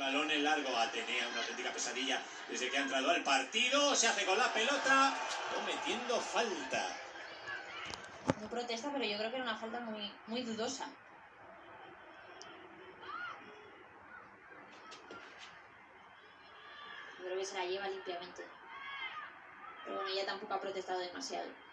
balón en largo. Atenea, una auténtica pesadilla desde que ha entrado al partido. Se hace con la pelota, cometiendo falta. No protesta, pero yo creo que era una falta muy dudosa. Yo creo que se la lleva limpiamente. Pero bueno, ella tampoco ha protestado demasiado.